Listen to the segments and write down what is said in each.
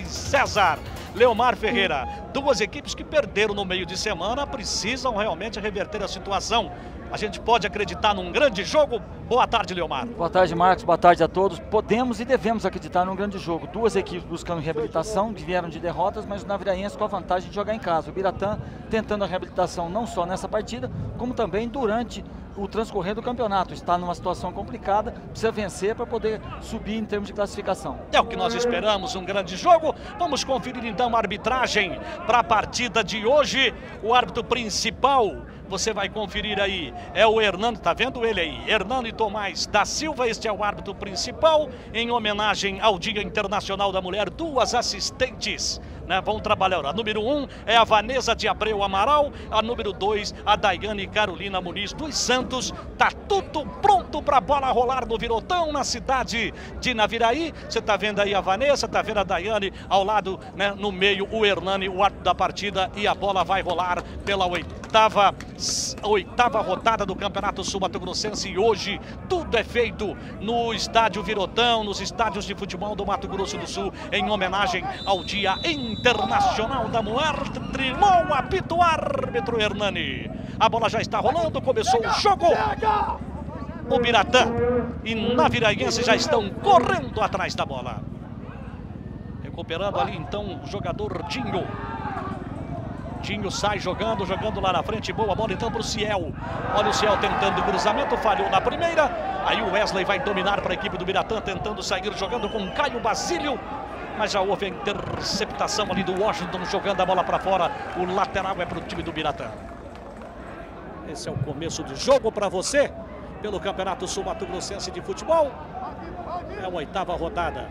Luiz César. Leomar Ferreira, duas equipes que perderam no meio de semana, precisam realmente reverter a situação. A gente pode acreditar num grande jogo? Boa tarde, Leomar. Boa tarde, Marcos. Boa tarde a todos. Podemos e devemos acreditar num grande jogo. Duas equipes buscando reabilitação, vieram de derrotas, mas o Naviraense com a vantagem de jogar em casa. O Biratã tentando a reabilitação não só nessa partida, como também durante o transcorrer do campeonato. Está numa situação complicada, precisa vencer para poder subir em termos de classificação. É o que nós esperamos, um grande jogo. Vamos conferir então a arbitragem para a partida de hoje. O árbitro principal, você vai conferir aí, é o Hernando, tá vendo ele aí? Hernando Tomás da Silva, este é o árbitro principal, em homenagem ao Dia Internacional da Mulher. Duas assistentes, né, vão trabalhar. A número 1 é a Vanessa de Abreu Amaral, a número 2, a Daiane Carolina Muniz dos Santos. Tá tudo pronto para a bola rolar no Virotão, na cidade de Naviraí. Você tá vendo aí a Vanessa, tá vendo a Daiane ao lado, né, no meio o Hernani, o árbitro da partida, e a bola vai rolar pela oitava rodada do Campeonato Sul-Mato-Grossense. E hoje tudo é feito no estádio Virotão, nos estádios de futebol do Mato Grosso do Sul, em homenagem ao Dia Internacional da Mulher. Trilou o apito, árbitro Hernani. A bola já está rolando, começou o jogo. O Biratã e Naviraense já estão correndo atrás da bola. Recuperando ali então o jogador Dinho. Dinho sai jogando lá na frente, boa bola então para o Ciel. Olha o Ciel tentando o cruzamento, falhou na primeira. Aí o Wesley vai dominar para a equipe do Biratã, tentando sair jogando com Caio Basílio. Mas já houve a interceptação ali do Washington, jogando a bola para fora. O lateral é para o time do Biratã. Esse é o começo do jogo para você, pelo Campeonato Sul-Mato-Grossense de Futebol. É a oitava rodada.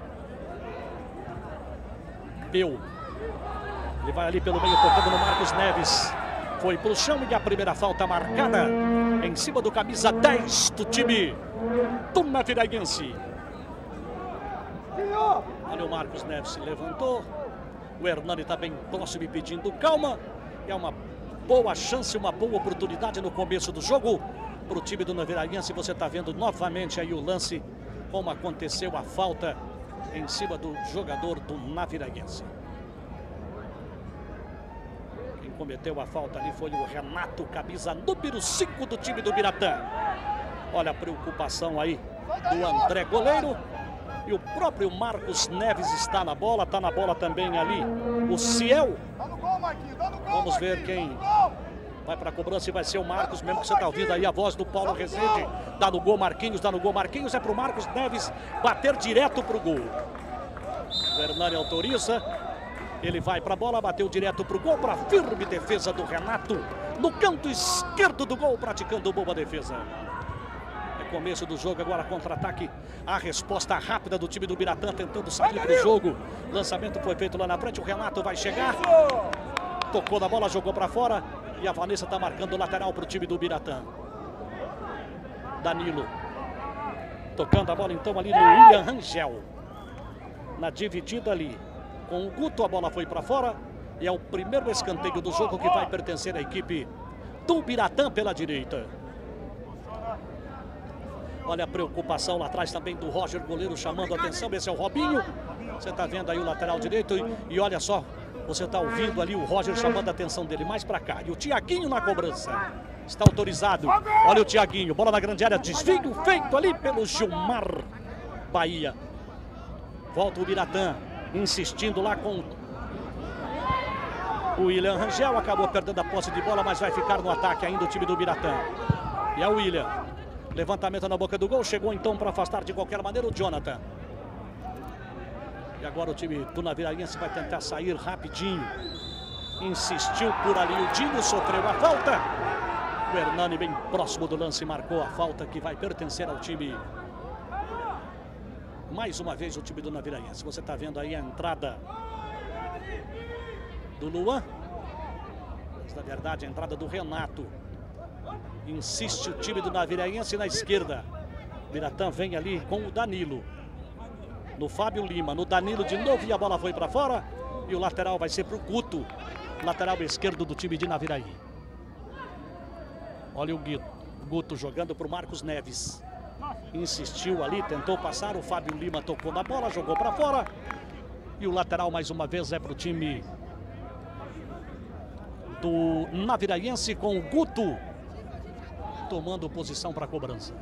Peu. Ele vai ali pelo meio, tocando no Marcos Neves. Foi pro chão e a primeira falta marcada em cima do camisa 10 do time do Naviraense. Olha o Marcos Neves, se levantou. O Hernani está bem próximo e pedindo calma. É uma boa chance, uma boa oportunidade no começo do jogo para o time do Naviraense. Você está vendo novamente aí o lance, como aconteceu a falta em cima do jogador do Naviraense. Quem cometeu a falta ali foi o Renato, camisa número 5 do time do Biratã. Olha a preocupação aí do André, goleiro. E o próprio Marcos Neves está na bola também ali o Ciel. Vamos ver quem vai para a cobrança, e vai ser o Marcos, mesmo que você está ouvindo aí a voz do Paulo Rezende. Dá no gol Marquinhos, é para o Marcos Neves bater direto para o gol. O Hernani autoriza, ele vai para a bola, bateu direto para o gol, para a firme defesa do Renato, no canto esquerdo do gol, praticando boa defesa. Começo do jogo, agora contra-ataque, a resposta rápida do time do Biratã, tentando sair para o jogo. Lançamento foi feito lá na frente, o Renato vai chegar, tocou na bola, jogou para fora, e a Vanessa está marcando o lateral para o time do Biratã. Danilo tocando a bola então ali no William Rangel, na dividida ali com o Guto, a bola foi para fora, e é o primeiro escanteio do jogo que vai pertencer à equipe do Biratã pela direita. Olha a preocupação lá atrás também do Roger, goleiro, chamando a atenção. Esse é o Robinho. Você está vendo aí o lateral direito. E olha só, você está ouvindo ali o Roger chamando a atenção dele mais para cá. E o Tiaguinho na cobrança. Está autorizado. Olha o Tiaguinho, bola na grande área. Desvio feito ali pelo Gilmar Bahia. Volta o Biratã, insistindo lá com o William Rangel. Acabou perdendo a posse de bola, mas vai ficar no ataque ainda o time do Biratã. E é o William. Levantamento na boca do gol, chegou então para afastar de qualquer maneira o Jonathan. E agora o time do Naviraense vai tentar sair rapidinho. Insistiu por ali o Dinho, sofreu a falta. O Hernani bem próximo do lance marcou a falta que vai pertencer ao time. Mais uma vez o time do Naviraense. Você está vendo aí a entrada do Luan. Mas na verdade a entrada do Renato. Insiste o time do Naviraense na esquerda. Biratã vem ali com o Danilo. No Fábio Lima, no Danilo de novo, e a bola foi para fora. E o lateral vai ser para o Guto, lateral esquerdo do time de Naviraí. Olha o Guto jogando para o Marcos Neves. Insistiu ali, tentou passar, o Fábio Lima tocou na bola, jogou para fora. E o lateral mais uma vez é para o time do Naviraense, com o Guto tomando posição para a cobrança.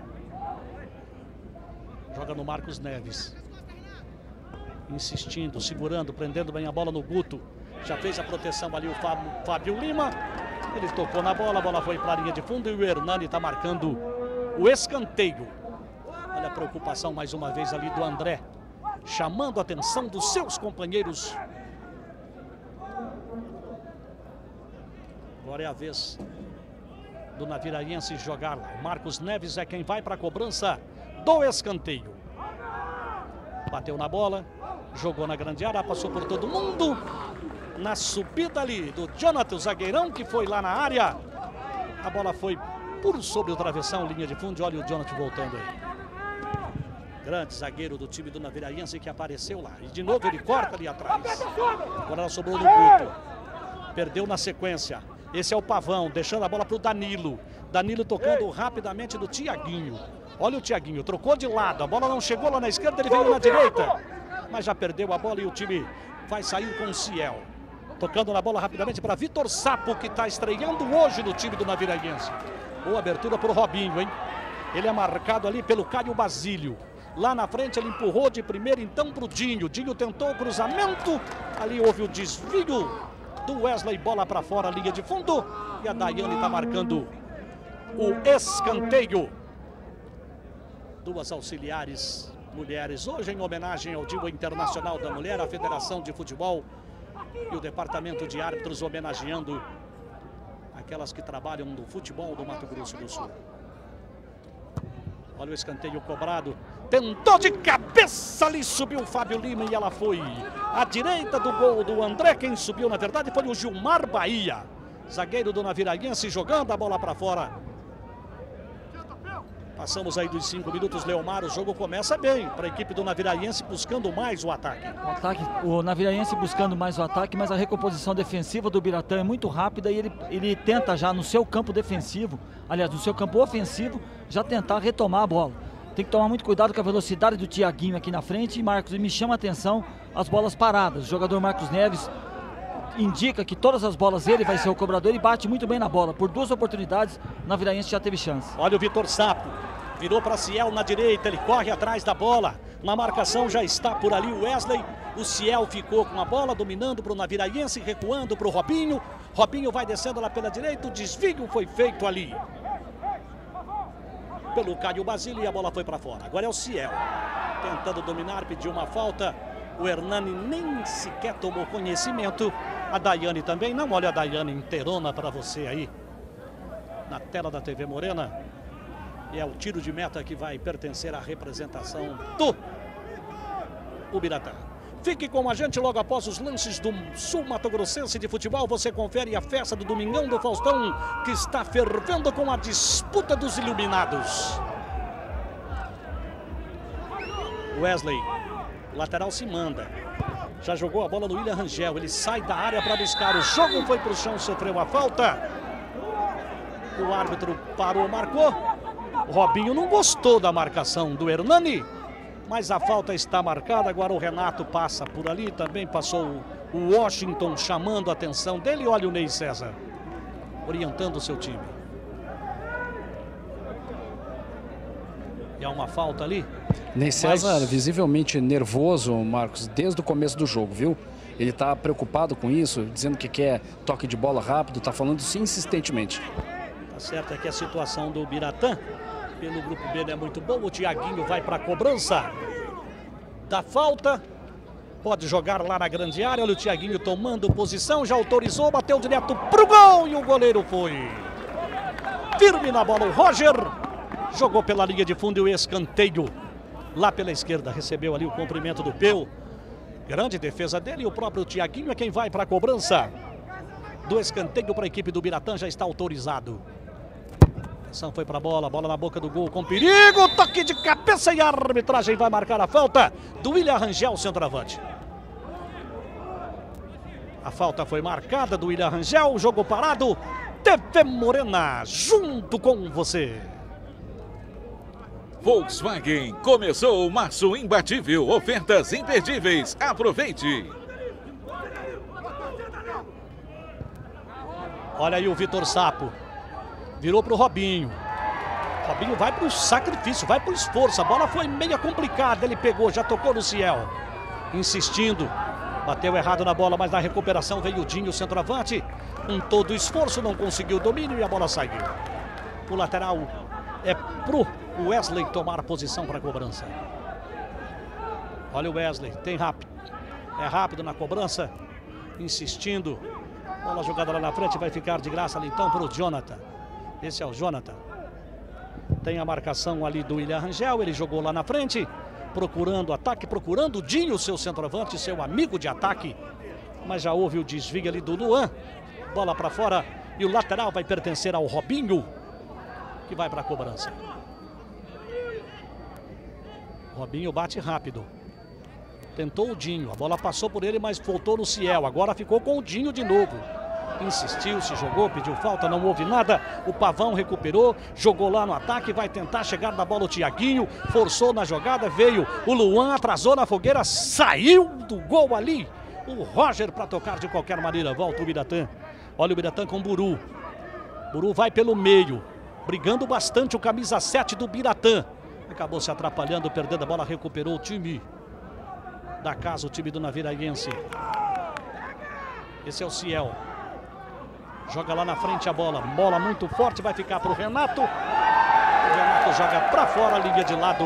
Joga no Marcos Neves. Insistindo, segurando, prendendo bem a bola no Guto. Já fez a proteção ali o Fábio Lima. Ele tocou na bola, a bola foi para a linha de fundo e o Hernani está marcando o escanteio. Olha a preocupação mais uma vez ali do André, chamando a atenção dos seus companheiros. Agora é a vez do Naviraense jogar lá. O Marcos Neves é quem vai para a cobrança do escanteio. Bateu na bola, jogou na grande área, passou por todo mundo. Na subida ali do Jonathan, o zagueirão, que foi lá na área. A bola foi por sobre o travessão, linha de fundo. Olha o Jonathan voltando aí. Grande zagueiro do time do Naviraense que apareceu lá. E de novo ele corta ali atrás. Agora ela sobrou no Guto. Perdeu na sequência. Esse é o Pavão, deixando a bola para o Danilo. Danilo tocando rapidamente do Thiaguinho. Olha o Thiaguinho, trocou de lado. A bola não chegou lá na esquerda, ele veio na direita. Mas já perdeu a bola e o time vai sair com o Ciel. Tocando na bola rapidamente para Vitor Sapo, que está estreando hoje no time do Naviraense. Boa abertura para o Robinho, hein? Ele é marcado ali pelo Caio Basílio. Lá na frente ele empurrou de primeira então para o Dinho. Dinho tentou o cruzamento. Ali houve o desvio do Wesley, bola para fora, linha de fundo. E a Daiane está marcando o escanteio. Duas auxiliares mulheres. Hoje em homenagem ao Dia Internacional da Mulher, a Federação de Futebol e o Departamento de Árbitros homenageando aquelas que trabalham no futebol do Mato Grosso do Sul. Olha o escanteio cobrado. Tentou de cabeça ali, subiu o Fábio Lima e ela foi à direita do gol do André. Quem subiu, na verdade, foi o Gilmar Bahia, zagueiro do Naviraense, jogando a bola para fora. Passamos aí dos 5 minutos, Leomar. O jogo começa bem para a equipe do Naviraense, buscando mais o ataque. O Naviraense buscando mais o ataque, mas a recomposição defensiva do Biratã é muito rápida e ele tenta já no seu campo defensivo, aliás, no seu campo ofensivo, já tentar retomar a bola. Tem que tomar muito cuidado com a velocidade do Thiaguinho aqui na frente. E Marcos, me chama a atenção as bolas paradas. O jogador Marcos Neves indica que todas as bolas ele vai ser o cobrador e bate muito bem na bola. Por 2 oportunidades, o Naviraense já teve chance. Olha o Vitor Sapo. Virou para Ciel na direita, ele corre atrás da bola. Na marcação já está por ali o Wesley. O Ciel ficou com a bola, dominando para o Naviraense, recuando para o Robinho. Robinho vai descendo lá pela direita, o desvio foi feito ali pelo Caio Basílio e a bola foi para fora. Agora é o Ciel tentando dominar, pediu uma falta. O Hernani nem sequer tomou conhecimento. A Daiane também não. Olha a Daiane inteirona para você aí na tela da TV Morena. E é o tiro de meta que vai pertencer à representação do Ubiratã. Fique com a gente logo após os lances do Sul Mato Grossense de futebol. Você confere a festa do Domingão do Faustão, que está fervendo com a disputa dos iluminados. Wesley, o lateral se manda. Já jogou a bola no William Rangel. Ele sai da área para buscar. O jogo foi para o chão, sofreu a falta. O árbitro parou, marcou. O Robinho não gostou da marcação do Hernani, mas a falta está marcada. Agora o Renato passa por ali, também passou o Washington chamando a atenção dele. Olha o Ney César orientando o seu time. E há uma falta ali. Ney César visivelmente nervoso, Marcos, desde o começo do jogo, viu? Ele está preocupado com isso, dizendo que quer toque de bola rápido, está falando isso insistentemente. Tá certo, é que a situação do Biratã pelo grupo B não é muito boa. O Thiaguinho vai para a cobrança da falta. Pode jogar lá na grande área. Olha o Thiaguinho tomando posição. Já autorizou, bateu direto pro gol. E o goleiro foi firme na bola. O Roger jogou pela linha de fundo e o escanteio lá pela esquerda. Recebeu ali o cumprimento do Peu. Grande defesa dele. E o próprio Thiaguinho é quem vai para a cobrança do escanteio para a equipe do Biratã. Já está autorizado. Foi para a bola na boca do gol com perigo, toque de cabeça e a arbitragem vai marcar a falta do William Rangel, centroavante. A falta foi marcada do William Rangel, jogo parado. TV Morena, junto com você. Volkswagen, começou o março imbatível, ofertas imperdíveis, aproveite! Olha aí o Vitor Sapo, virou pro Robinho. Robinho vai pro sacrifício, vai pro esforço, a bola foi meio complicada, ele pegou, já tocou no Ciel. Insistindo, bateu errado na bola, mas na recuperação veio o Dinho, o centroavante. Com todo o esforço, não conseguiu o domínio e a bola saiu. O lateral é pro Wesley tomar a posição para a cobrança. Olha o Wesley, tem rápido. É rápido na cobrança, insistindo. Bola jogada lá na frente, vai ficar de graça ali então para o Jonathan. Esse é o Jonathan. Tem a marcação ali do William Rangel, ele jogou lá na frente, procurando ataque, procurando o Dinho, seu centroavante, seu amigo de ataque. Mas já houve o desvio ali do Luan. Bola para fora e o lateral vai pertencer ao Robinho, que vai para a cobrança. Robinho bate rápido. Tentou o Dinho, a bola passou por ele, mas voltou no Ciel. Agora ficou com o Dinho de novo. Insistiu, se jogou, pediu falta, não houve nada. O Pavão recuperou, jogou lá no ataque, vai tentar chegar na bola o Thiaguinho. Forçou na jogada, veio o Luan, atrasou na fogueira, saiu do gol ali. O Roger para tocar de qualquer maneira, volta o Biratã. Olha o Biratã com o Buru. Buru vai pelo meio, brigando bastante o camisa 7 do Biratã. Acabou se atrapalhando, perdendo a bola, recuperou o time da casa, o time do Naviraense. Esse é o Ciel. Joga lá na frente a bola. Bola muito forte, vai ficar para o Renato. O Renato joga para fora, linha de lado.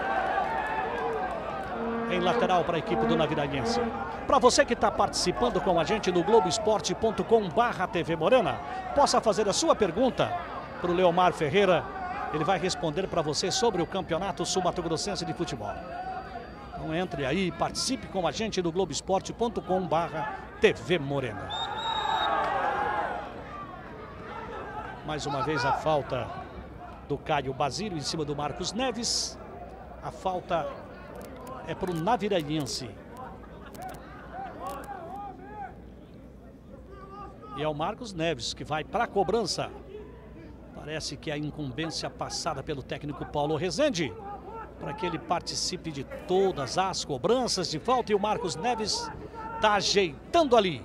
Em lateral para a equipe do Naviraense. Para você que está participando com a gente no Globoesporte.com/TV Morena, possa fazer a sua pergunta para o Leomar Ferreira. Ele vai responder para você sobre o Campeonato Sul-Mato-Grossense de Futebol. Então entre aí, participe com a gente no Globoesporte.com/TV Morena. Mais uma vez a falta do Caio Basílio em cima do Marcos Neves. A falta é para o Naviraense. E é o Marcos Neves que vai para a cobrança. Parece que a incumbência passada pelo técnico Paulo Rezende, para que ele participe de todas as cobranças de falta. E o Marcos Neves está ajeitando ali.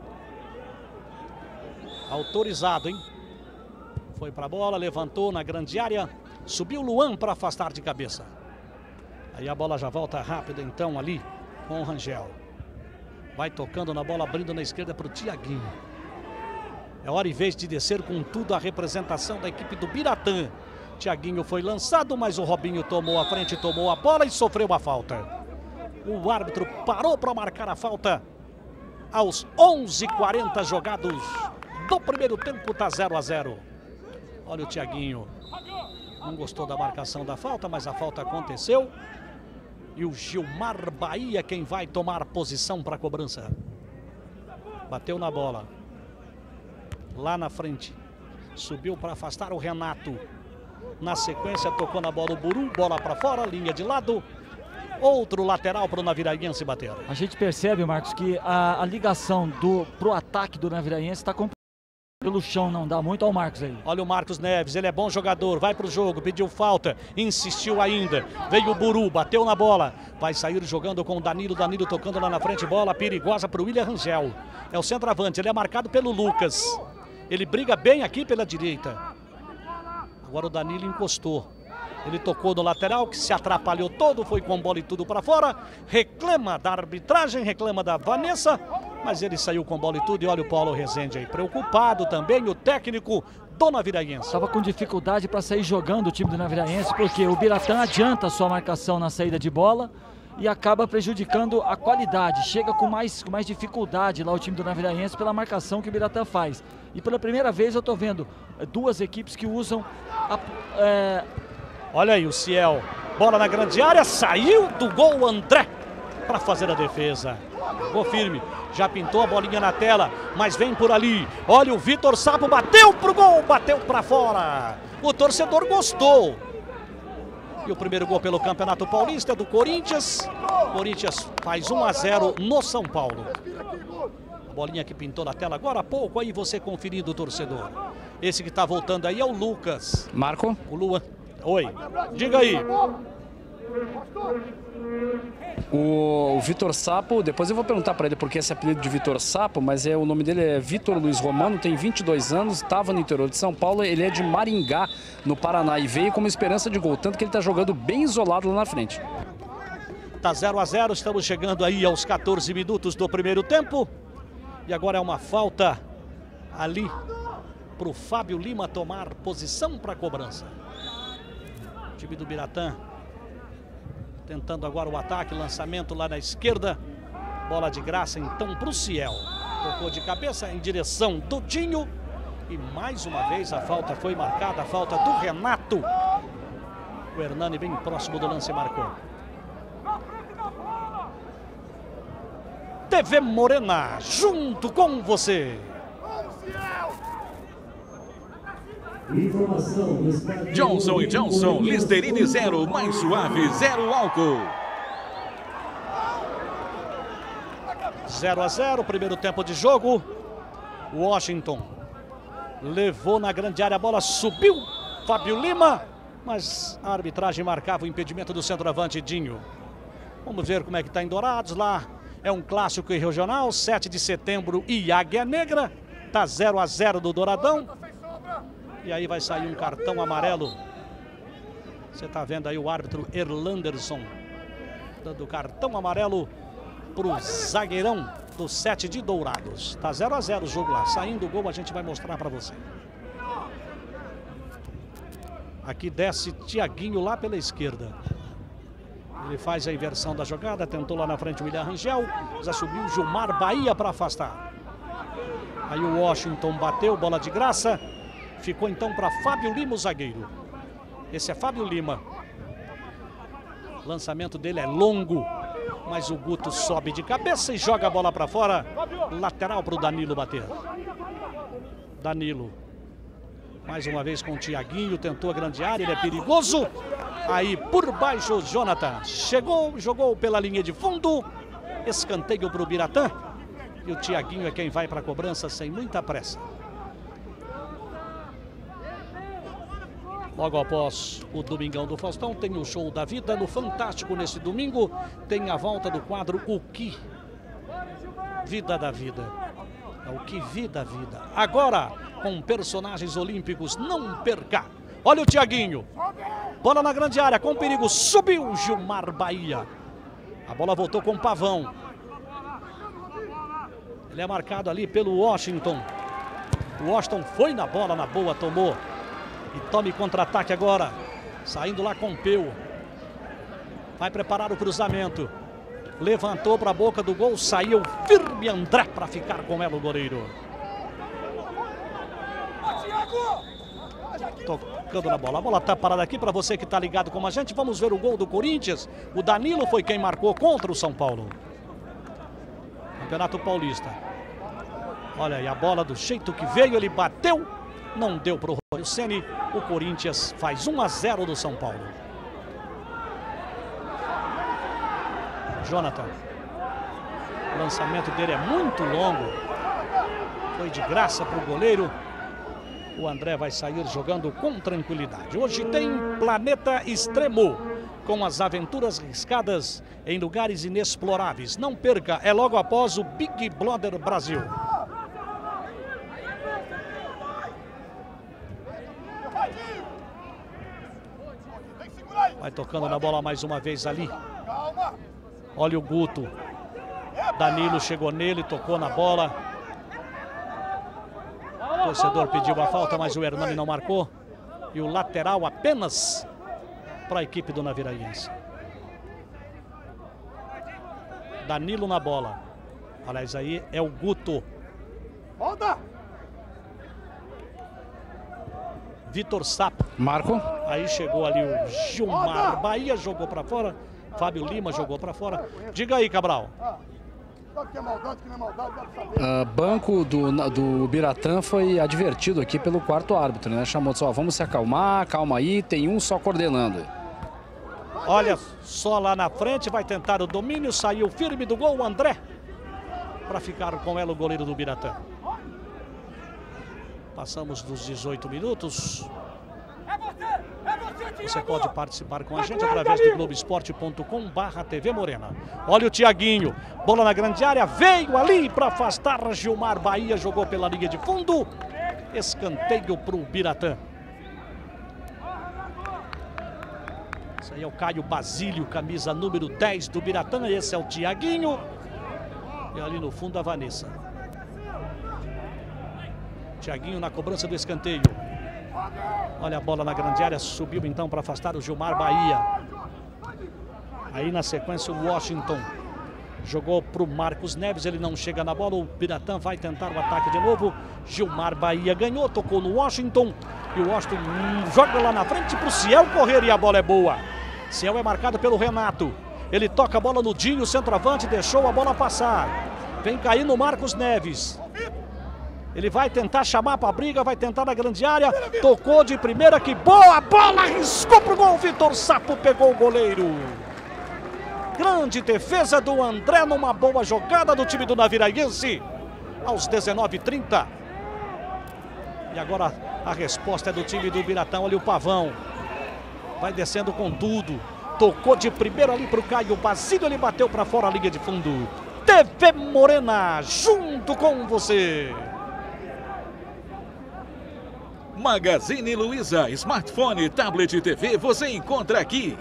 Autorizado, hein? Foi para a bola, levantou na grande área. Subiu o Luan para afastar de cabeça. Aí a bola já volta rápida então ali com o Rangel. Vai tocando na bola, abrindo na esquerda para o Thiaguinho. É hora e vez de descer com tudo a representação da equipe do Biratã. Thiaguinho foi lançado, mas o Robinho tomou a frente, tomou a bola e sofreu a falta. O árbitro parou para marcar a falta. Aos 11:40 jogados do primeiro tempo, está 0-0. Olha o Thiaguinho. Não gostou da marcação da falta, mas a falta aconteceu. E o Gilmar Bahia quem vai tomar posição para a cobrança. Bateu na bola. Lá na frente. Subiu para afastar o Renato. Na sequência tocou na bola o Buru. Bola para fora, linha de lado. Outro lateral para o Naviraense bater. A gente percebe, Marcos, que a ligação pro ataque do Naviraense está complicada. Pelo chão não dá muito ao Marcos aí. Olha o Marcos Neves, ele é bom jogador, vai pro jogo, pediu falta, insistiu ainda. Veio o Buru, bateu na bola, vai sair jogando com o Danilo, Danilo tocando lá na frente, bola perigosa pro William Rangel. É o centroavante, ele é marcado pelo Lucas. Ele briga bem aqui pela direita. Agora o Danilo encostou. Ele tocou no lateral, que se atrapalhou todo, foi com bola e tudo para fora. Reclama da arbitragem, reclama da Vanessa, mas ele saiu com bola e tudo. E olha o Paulo Rezende aí, preocupado também, o técnico do Naviraense. Estava com dificuldade para sair jogando o time do Naviraense, porque o Biratã adianta a sua marcação na saída de bola e acaba prejudicando a qualidade. Chega com mais dificuldade lá o time do Naviraense pela marcação que o Biratã faz. E pela primeira vez eu estou vendo duas equipes que usam Olha aí o Ciel, bola na grande área, saiu do gol o André para fazer a defesa. Gol firme, já pintou a bolinha na tela, mas vem por ali. Olha o Vitor Sapo, bateu pro gol, bateu para fora. O torcedor gostou. E o primeiro gol pelo Campeonato Paulista do Corinthians. Corinthians faz 1-0 no São Paulo. A bolinha que pintou na tela agora há pouco, aí você conferindo o torcedor. Esse que está voltando aí é o Lucas. Marco. O Luan. Oi, diga aí. O Vitor Sapo, depois eu vou perguntar para ele por que esse apelido de Vitor Sapo, mas o nome dele é Vitor Luiz Romano, tem 22 anos, estava no interior de São Paulo, ele é de Maringá, no Paraná, e veio como esperança de gol, tanto que ele está jogando bem isolado lá na frente. Tá 0 a 0, estamos chegando aí aos 14 minutos do primeiro tempo. E agora é uma falta ali para o Fábio Lima tomar posição para a cobrança. O time do Biratã tentando agora o ataque, lançamento lá na esquerda. Bola de graça então para o Ciel. Tocou de cabeça em direção do Dinho. E mais uma vez a falta foi marcada, a falta do Renato. O Hernani bem próximo do lance marcou. TV Morena, junto com você. Johnson & Johnson, Listerine 0, mais suave, 0 álcool. 0 a 0, primeiro tempo de jogo. Washington levou na grande área, a bola subiu. Fábio Lima, mas a arbitragem marcava o impedimento do centroavante Dinho. Vamos ver como é que está em Dourados lá. É um clássico regional, 7 de setembro e Águia Negra. Tá 0 a 0 do Douradão. E aí vai sair um cartão amarelo. Você tá vendo aí o árbitro Erlanderson dando cartão amarelo pro zagueirão do 7 de Dourados. Tá 0 a 0 o jogo lá. Saindo o gol a gente vai mostrar para você. Aqui desce Tiaguinho lá pela esquerda. Ele faz a inversão da jogada, tentou lá na frente o William Rangel, já subiu Gilmar Bahia para afastar. Aí o Washington bateu, bola de graça, ficou então para Fábio Lima, o zagueiro. Esse é Fábio Lima. O lançamento dele é longo, mas o Guto sobe de cabeça e joga a bola para fora. Lateral para o Danilo bater. Danilo. Mais uma vez com o Tiaguinho, tentou a grande área, ele é perigoso. Aí por baixo o Jonathan chegou, jogou pela linha de fundo. Escanteio para o Biratã. E o Tiaguinho é quem vai para a cobrança sem muita pressa. Logo após o Domingão do Faustão, tem o Show da Vida. No Fantástico, nesse domingo, tem a volta do quadro O Que Vida da Vida. É o Que Vida Vida. Agora, com personagens olímpicos, não perca. Olha o Tiaguinho. Bola na grande área, com perigo. Subiu Gilmar Bahia. A bola voltou com o Pavão. Ele é marcado ali pelo Washington. O Washington foi na bola, na boa, tomou. E tome contra-ataque agora. Saindo lá com o Peu. Vai preparar o cruzamento. Levantou para a boca do gol. Saiu firme André para ficar com ela o goleiro. Tocando na bola. A bola está parada aqui para você que está ligado com a gente. Vamos ver o gol do Corinthians. O Danilo foi quem marcou contra o São Paulo. Campeonato Paulista. Olha aí a bola do jeito que veio. Ele bateu. Não deu para o Rogério Ceni. O Corinthians faz 1 a 0 do São Paulo. Jonathan. O lançamento dele é muito longo. Foi de graça para o goleiro. O André vai sair jogando com tranquilidade. Hoje tem Planeta Extremo, com as aventuras riscadas em lugares inexploráveis. Não perca, é logo após o Big Brother Brasil. Vai tocando na bola mais uma vez ali. Olha o Guto. Danilo chegou nele, tocou na bola. O torcedor pediu a falta, mas o Hernani não marcou. E o lateral apenas para a equipe do Naviraense. Danilo na bola. Aliás, aí é o Guto. Volta! Vitor Sapo. Marco. Aí chegou ali o Gilmar Bahia, jogou para fora. Fábio Lima jogou para fora. Diga aí, Cabral. Banco do Biratã foi advertido aqui pelo quarto árbitro, né? Chamou só, vamos se acalmar, calma aí, tem um só coordenando. Olha só lá na frente, vai tentar o domínio, saiu firme do gol o André. Para ficar com ela o goleiro do Biratã. Passamos dos 18 minutos. Você pode participar com a gente através do Globoesporte.com/TV Morena. Olha o Thiaguinho, bola na grande área, veio ali para afastar Gilmar Bahia, jogou pela linha de fundo, escanteio para o Biratã. Esse aí é o Caio Basílio, camisa número 10 do Biratã, esse é o Thiaguinho. E ali no fundo a Vanessa. Thiaguinho na cobrança do escanteio. Olha a bola na grande área, subiu então para afastar o Gilmar Bahia. Aí na sequência o Washington jogou para o Marcos Neves, ele não chega na bola, o Biratã vai tentar o ataque de novo. Gilmar Bahia ganhou, tocou no Washington e o Washington joga lá na frente para o Ciel correr e a bola é boa. Ciel é marcado pelo Renato, ele toca a bola no Dinho, centroavante, deixou a bola passar. Vem cair no Marcos Neves. Ele vai tentar chamar para a briga, vai tentar na grande área, tocou de primeira, que boa bola, arriscou pro gol, Vitor Sapo pegou o goleiro. Grande defesa do André numa boa jogada do time do Naviraense, aos 19h30. E agora a resposta é do time do Biratã, olha o Pavão, vai descendo com tudo, tocou de primeira ali pro Caio Basílio, ele bateu para fora a linha de fundo. TV Morena, junto com você. Magazine Luiza, smartphone, tablet e TV, você encontra aqui.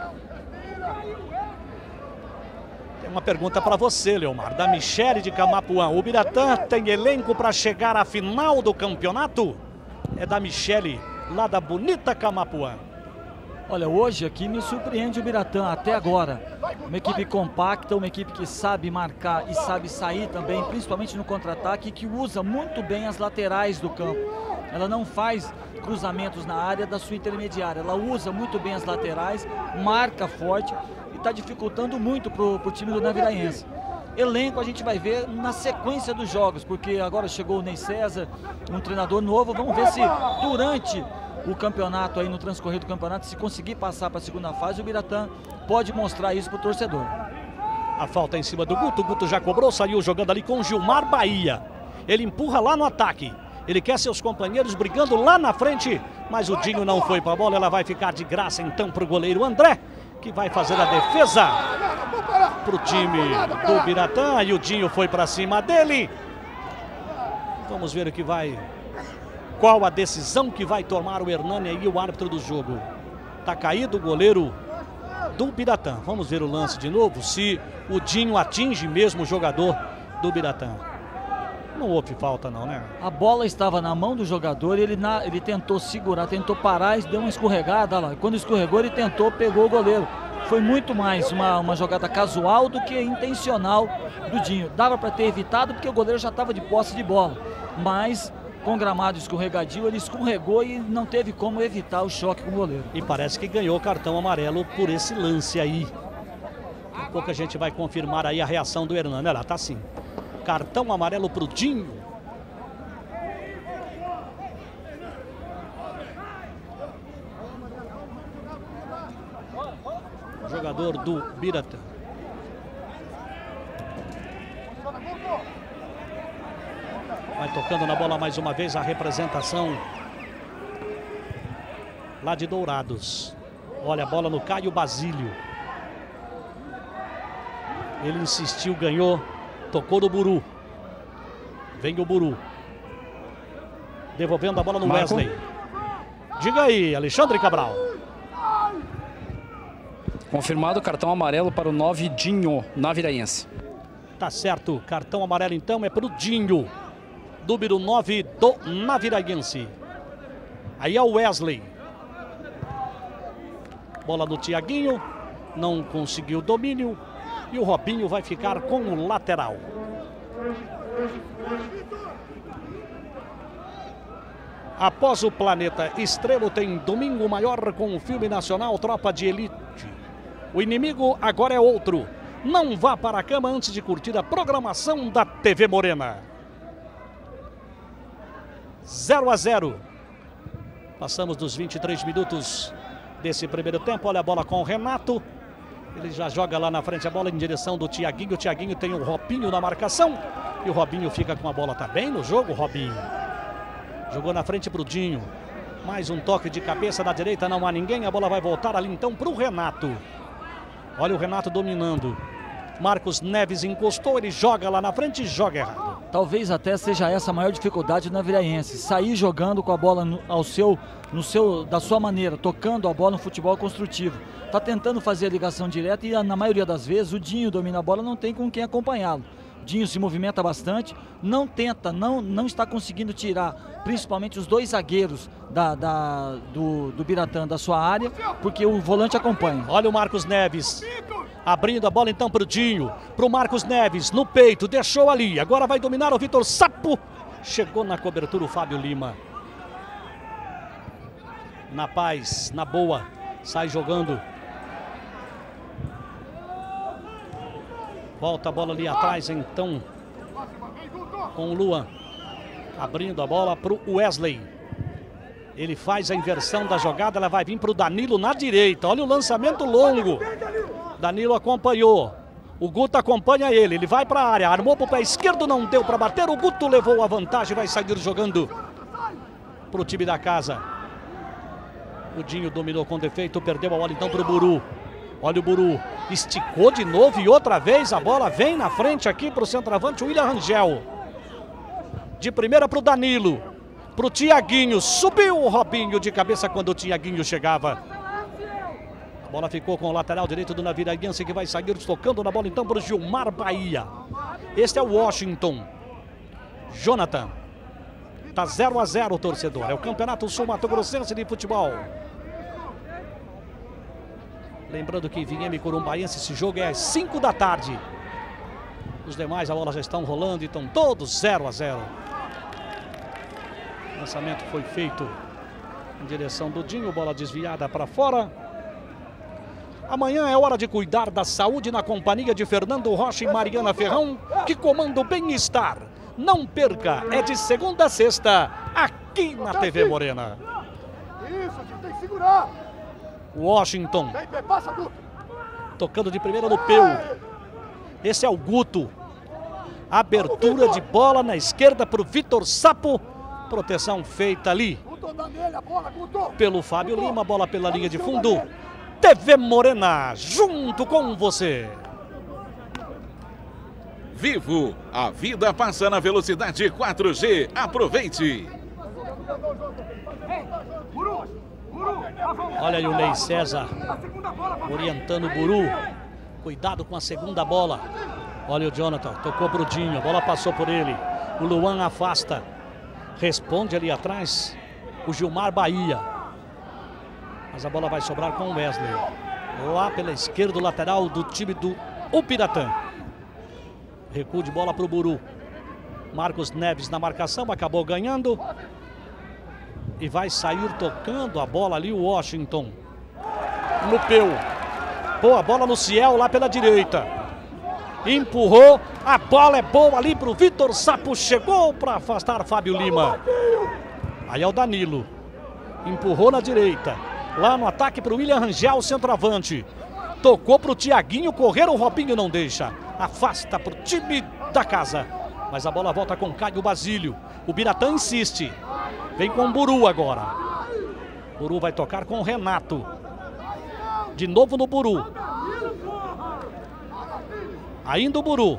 Tem uma pergunta para você, Leomar, da Michele de Camapuã. O Biratã tem elenco para chegar à final do campeonato? É da Michele, lá da bonita Camapuã. Olha, hoje aqui me surpreende o Biratã até agora. Uma equipe compacta, uma equipe que sabe marcar e sabe sair também, principalmente no contra-ataque, que usa muito bem as laterais do campo. Ela não faz cruzamentos na área da sua intermediária, ela usa muito bem as laterais, marca forte e está dificultando muito para o time do Naviraense. Elenco a gente vai ver na sequência dos jogos, porque agora chegou o Ney César, um treinador novo, vamos ver se durante o campeonato, aí no transcorrer do campeonato, se conseguir passar para a segunda fase, o Biratã pode mostrar isso para o torcedor. A falta em cima do Guto, o Guto já cobrou, saiu jogando ali com o Gilmar Bahia. Ele empurra lá no ataque. Ele quer seus companheiros brigando lá na frente, mas o Dinho não foi para a bola, ela vai ficar de graça então para o goleiro André, que vai fazer a defesa para o time do Biratã, e o Dinho foi para cima dele. Vamos ver o que vai, qual a decisão que vai tomar o Hernani aí, o árbitro do jogo. Tá caído o goleiro do Biratã. Vamos ver o lance de novo, se o Dinho atinge mesmo o jogador do Biratã. Não houve falta não, né? A bola estava na mão do jogador, ele tentou segurar, tentou parar e deu uma escorregada lá. Quando escorregou, ele tentou, pegou o goleiro. Foi muito mais uma jogada casual do que intencional do Dinho. Dava para ter evitado porque o goleiro já estava de posse de bola. Mas com gramado escorregadio, ele escorregou e não teve como evitar o choque com o goleiro. E parece que ganhou cartão amarelo por esse lance aí. Daqui a pouco a gente vai confirmar aí a reação do Hernani. Olha lá, tá sim. Cartão amarelo para o Dinho. Jogador do Biratã. Vai tocando na bola mais uma vez a representação lá de Dourados. Olha a bola no Caio Basílio. Ele insistiu, ganhou. Tocou no Buru. Vem o Buru. Devolvendo a bola no Wesley. Diga aí, Alexandre Cabral. Confirmado cartão amarelo para o 9 Dinho, Naviraense. Tá certo, cartão amarelo então é para o Dinho, número 9 do Naviraense. Aí é o Wesley. Bola do Thiaguinho. Não conseguiu domínio. E o Robinho vai ficar com o lateral. Após o Planeta Estrela, tem domingo maior com o filme nacional Tropa de Elite. O inimigo agora é outro. Não vá para a cama antes de curtir a programação da TV Morena. 0-0. Passamos dos 23 minutos desse primeiro tempo. Olha a bola com o Renato. Ele já joga lá na frente a bola em direção do Thiaguinho. O Thiaguinho tem o Robinho na marcação. E o Robinho fica com a bola. Tá bem no jogo, Robinho. Jogou na frente pro Dinho. Mais um toque de cabeça da direita, não há ninguém. A bola vai voltar ali então para o Renato. Olha o Renato dominando. Marcos Neves encostou, ele joga lá na frente e joga errado. Talvez até seja essa a maior dificuldade do Naviraense. Sair jogando com a bola da sua maneira, tocando a bola no futebol construtivo. Está tentando fazer a ligação direta e na maioria das vezes o Dinho domina a bola, não tem com quem acompanhá-lo. Dinho se movimenta bastante, não está conseguindo tirar, principalmente os dois zagueiros do Biratã da sua área, porque o volante acompanha. Olha o Marcos Neves, abrindo a bola então para o Dinho, para o Marcos Neves, no peito, deixou ali, agora vai dominar o Vitor Sapo, chegou na cobertura o Fábio Lima. Na paz, na boa, sai jogando. Volta a bola ali atrás, então, com o Luan. Abrindo a bola para o Wesley. Ele faz a inversão da jogada, ela vai vir para o Danilo na direita. Olha o lançamento longo. Danilo acompanhou. O Guto acompanha ele, ele vai para a área. Armou para o pé esquerdo, não deu para bater. O Guto levou a vantagem, vai sair jogando para o time da casa. O Dinho dominou com defeito, perdeu a bola então para o Buru. Olha o Buru, esticou de novo e outra vez a bola vem na frente aqui para o centroavante, o William Rangel. De primeira para o Danilo, para o Tiaguinho, subiu o Robinho de cabeça quando o Tiaguinho chegava. A bola ficou com o lateral direito do Naviraense que vai sair tocando na bola então para o Gilmar Bahia. Este é o Washington. Jonathan. Tá 0-0 o torcedor, é o Campeonato Sul-Mato-Grossense de Futebol. Lembrando que Vinhema e Corumbaense, esse jogo é às 5 da tarde. Os demais, a bola já estão rolando e estão todos 0-0. O lançamento foi feito em direção do Dinho, bola desviada para fora. Amanhã é hora de cuidar da saúde na companhia de Fernando Rocha e Mariana Ferrão, que comanda o bem-estar. Não perca, é de segunda a sexta, aqui na TV Morena. Isso, a gente tem que segurar. Washington, tocando de primeira no Peu. Esse é o Guto. Abertura de bola na esquerda para o Vitor Sapo. Proteção feita ali pelo Fábio Lima. Bola pela linha de fundo. TV Morena, junto com você. Vivo, a vida passa na velocidade 4G. Aproveite. Olha aí o Ney César orientando o Buru. Cuidado com a segunda bola. Olha o Jonathan, tocou pro Dinho, a bola passou por ele. O Luan afasta. Responde ali atrás o Gilmar Bahia. Mas a bola vai sobrar com o Wesley. Lá pela esquerda, o lateral do time do Upiratã. Recuo de bola pro Buru. Marcos Neves na marcação, acabou ganhando. E vai sair tocando a bola ali o Washington. No Peu. Boa bola no Ciel lá pela direita. Empurrou. A bola é boa ali pro Vitor Sapo. Chegou para afastar Fábio Lima. Aí é o Danilo. Empurrou na direita. Lá no ataque pro William Rangel, centroavante. Tocou pro Tiaguinho. Correr o Robinho não deixa. Afasta pro time da casa. Mas a bola volta com Caio Basílio. O Biratã insiste. Vem com o Buru agora. Buru vai tocar com o Renato. De novo no Buru. Ainda o Buru.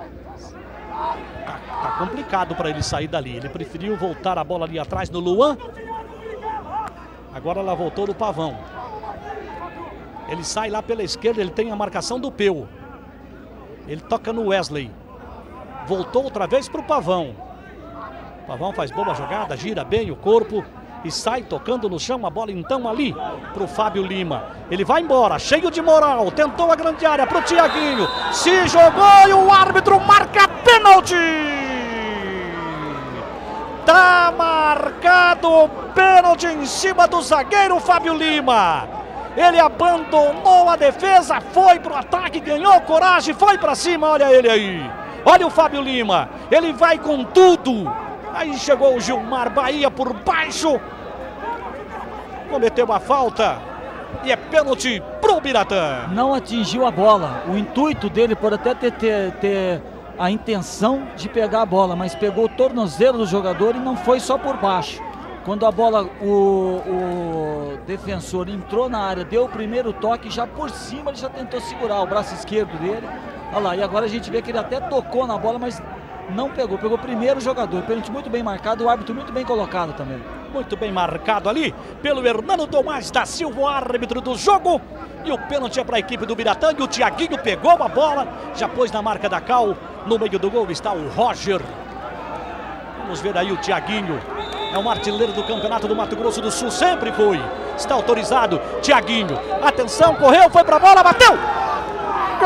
Tá complicado para ele sair dali. Ele preferiu voltar a bola ali atrás no Luan. Agora ela voltou no Pavão. Ele sai lá pela esquerda. Ele tem a marcação do Peu. Ele toca no Wesley. Voltou outra vez para o Pavão. O Pavão faz boa jogada, gira bem o corpo e sai tocando no chão. A bola então ali para o Fábio Lima. Ele vai embora, cheio de moral. Tentou a grande área para o Tiaguinho. Se jogou e o árbitro marca pênalti. Tá marcado o pênalti em cima do zagueiro Fábio Lima. Ele abandonou a defesa, foi pro ataque, ganhou coragem, foi para cima. Olha ele aí. Olha o Fábio Lima. Ele vai com tudo. Aí chegou o Gilmar Bahia por baixo. Cometeu a falta. E é pênalti pro Biratã. Não atingiu a bola. O intuito dele pode até ter a intenção de pegar a bola, mas pegou o tornozelo do jogador e não foi só por baixo. Quando a bola, o defensor entrou na área, deu o primeiro toque, já por cima ele já tentou segurar o braço esquerdo dele. Olha lá, e agora a gente vê que ele até tocou na bola, mas não pegou. Pegou primeiro o jogador. Pênalti muito bem marcado, o árbitro muito bem colocado também. Muito bem marcado ali pelo Hernando Tomás da Silva, o árbitro do jogo. E o pênalti é para a equipe do Biratã. E o Thiaguinho pegou a bola, já pôs na marca da Cal. No meio do gol está o Roger. Vamos ver aí o Thiaguinho. É um artilheiro do Campeonato do Mato Grosso do Sul, sempre foi. Está autorizado, Thiaguinho. Atenção, correu, foi para a bola, bateu! Gol!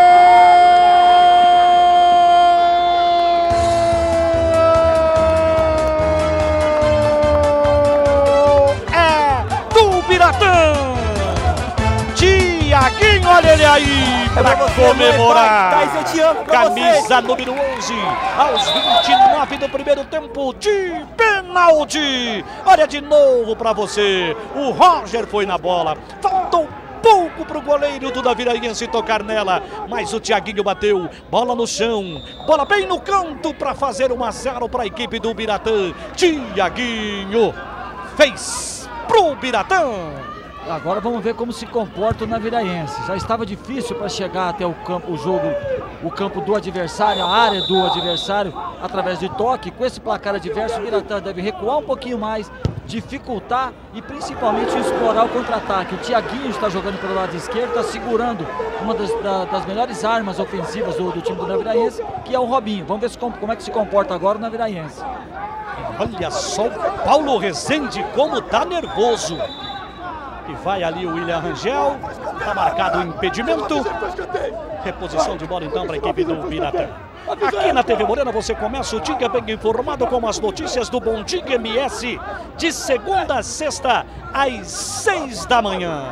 É do Biratã! Thiaguinho, olha ele aí para comemorar. Thais, eu te amo, camisa número 11, aos 29 do primeiro tempo, de pênalti. Olha de novo para você. O Roger foi na bola. Faltou pouco para o goleiro do Naviraense tocar nela, mas o Thiaguinho bateu. Bola no chão, bola bem no canto para fazer 1-0 para a equipe do Biratã. Thiaguinho fez pro Biratã. Agora vamos ver como se comporta o Naviraense. Já estava difícil para chegar até o campo, o campo do adversário, a área do adversário, através de toque. Com esse placar adverso, o Biratã deve recuar um pouquinho mais, dificultar e principalmente explorar o contra-ataque. O Thiaguinho está jogando pelo lado esquerdo, está segurando uma das melhores armas ofensivas do time do Naviraense, que é o Robinho. Vamos ver como é que se comporta agora o Naviraense. Olha só o Paulo Rezende como tá nervoso. E vai ali o William Rangel, está marcado o impedimento. Reposição de bola então para a equipe do Biratã. Aqui na TV Morena você começa o dia bem informado com as notícias do Bom Dia MS, de segunda a sexta às 6 da manhã.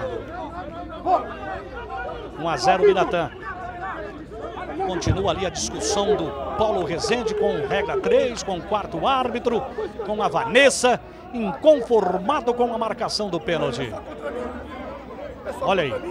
1-0 Biratã. Continua ali a discussão do Paulo Rezende com regra 3, com o quarto árbitro, com a Vanessa, inconformado com a marcação do pênalti. Olha aí.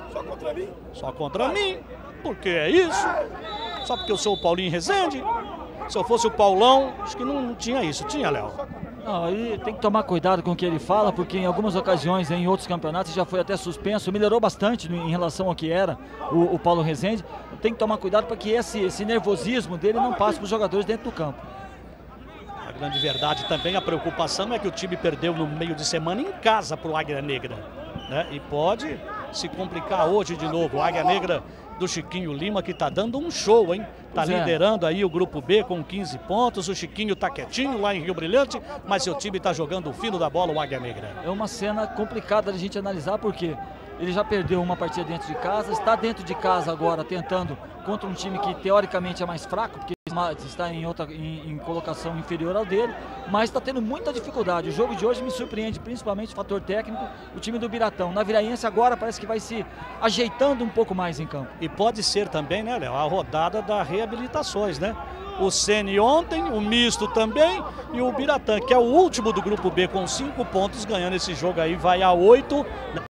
Só contra mim? Porque é isso? Só porque eu sou o Paulinho Rezende? Se eu fosse o Paulão, acho que não tinha isso. Tinha, Léo? Não, aí tem que tomar cuidado com o que ele fala, porque em algumas ocasiões, em outros campeonatos, já foi até suspenso, melhorou bastante em relação ao que era o Paulo Rezende. Tem que tomar cuidado para que esse nervosismo dele não passe para os jogadores dentro do campo. A grande verdade também, a preocupação é que o time perdeu no meio de semana em casa para o Águia Negra, né? E pode se complicar hoje de novo. O Águia Negra do Chiquinho Lima, que está dando um show, hein? Está liderando aí o grupo B com 15 pontos. O Chiquinho está quietinho lá em Rio Brilhante, mas seu time está jogando o fino da bola, o Águia Negra. É uma cena complicada de a gente analisar, porque ele já perdeu uma partida dentro de casa, está dentro de casa agora tentando contra um time que teoricamente é mais fraco, porque está em colocação inferior ao dele, mas está tendo muita dificuldade. O jogo de hoje me surpreende, principalmente o fator técnico, o time do Biratã. O Naviraense agora parece que vai se ajeitando um pouco mais em campo. E pode ser também, né, Léo, a rodada das reabilitações, né? O Ceni ontem, o misto também, e o Biratã, que é o último do grupo B com 5 pontos, ganhando esse jogo aí, vai a 8.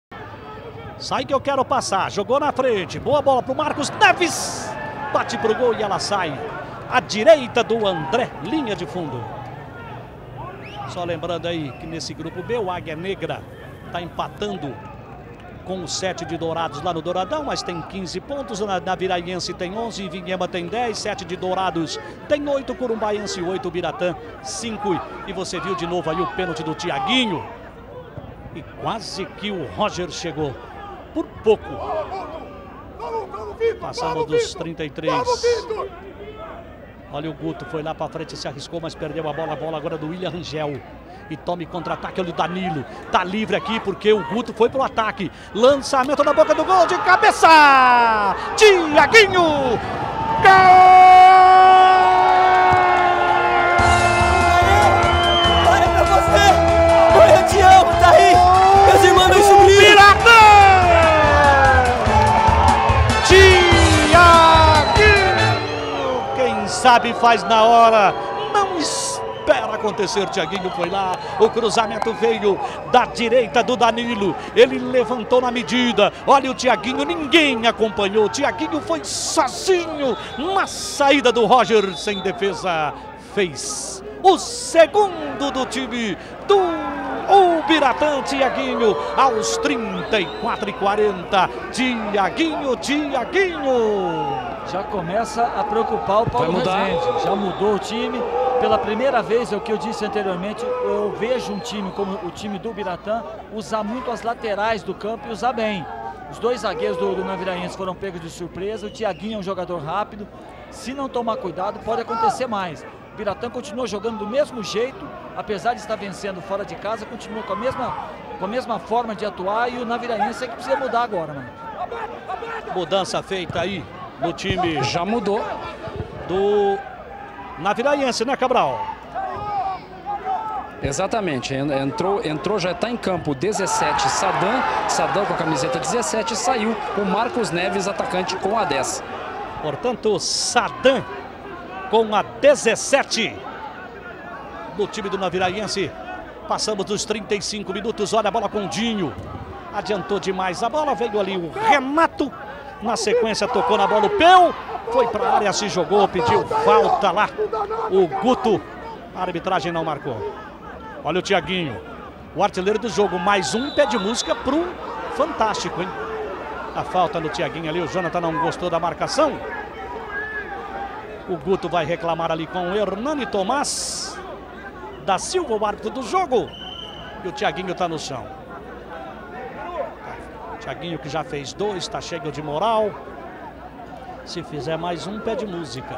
Sai que eu quero passar, jogou na frente, boa bola pro Marcos Neves, bate pro gol e ela sai à direita do André, linha de fundo. Só lembrando aí que nesse grupo B o Águia Negra está empatando com o 7 de Dourados lá no Douradão, mas tem 15 pontos, na Naviraense tem 11, Vinhema tem 10, 7 de Dourados tem 8, Corumbaiense 8, Biratã 5. E você viu de novo aí o pênalti do Thiaguinho, e quase que o Roger chegou. Por pouco. Passando dos 33. Olha o Guto, foi lá para frente, se arriscou, mas perdeu a bola agora do William Rangel. E tome contra-ataque, olha o Danilo. Tá livre aqui porque o Guto foi pro ataque. Lançamento na boca do gol, de cabeça! Thiaguinho! Gol! Olha pra você! Eu te amo, tá aí! Meus irmãos, meus sobrinhos! Biratã! Sabe, faz na hora, não espera acontecer. Thiaguinho foi lá, o cruzamento veio da direita do Danilo, ele levantou na medida. Olha o Thiaguinho, ninguém acompanhou. Thiaguinho foi sozinho na saída do Roger, sem defesa, fez o segundo do time do Ubiratã, Tiaguinho, aos 34:40. Tiaguinho. Já começa a preocupar o Paulo Rezende. Já mudou o time. Pela primeira vez, é o que eu disse anteriormente, eu vejo um time como o time do Ubiratã usar muito as laterais do campo e usar bem. Os dois zagueiros do Naviraense foram pegos de surpresa. O Tiaguinho é um jogador rápido. Se não tomar cuidado, pode acontecer mais. O Ubiratã continua jogando do mesmo jeito, apesar de estar vencendo fora de casa, continua com a mesma forma de atuar, e o Naviraense é que precisa mudar agora, mano. Mudança feita aí no time. Já mudou. Do Naviraense, né, Cabral? Exatamente, entrou, já está em campo 17, Sadam com a camiseta 17, saiu o Marcos Neves, atacante, com a 10. Portanto, Sadam com a 17 do time do Naviraense. Passamos dos 35 minutos, olha a bola com o Dinho. Adiantou demais a bola, veio ali o Renato. Na sequência tocou na bola o Peu. Foi para a área, se jogou, pediu falta lá. O Guto, a arbitragem não marcou. Olha o Tiaguinho, o artilheiro do jogo. Mais um pé de música pro Fantástico, hein? A falta no Tiaguinho ali, o Jonathan não gostou da marcação. O Guto vai reclamar ali com o Hernani Tomás da Silva, o árbitro do jogo. E o Tiaguinho tá no chão. Tiaguinho, que já fez 2, está cheio de moral. Se fizer mais um, pé de música.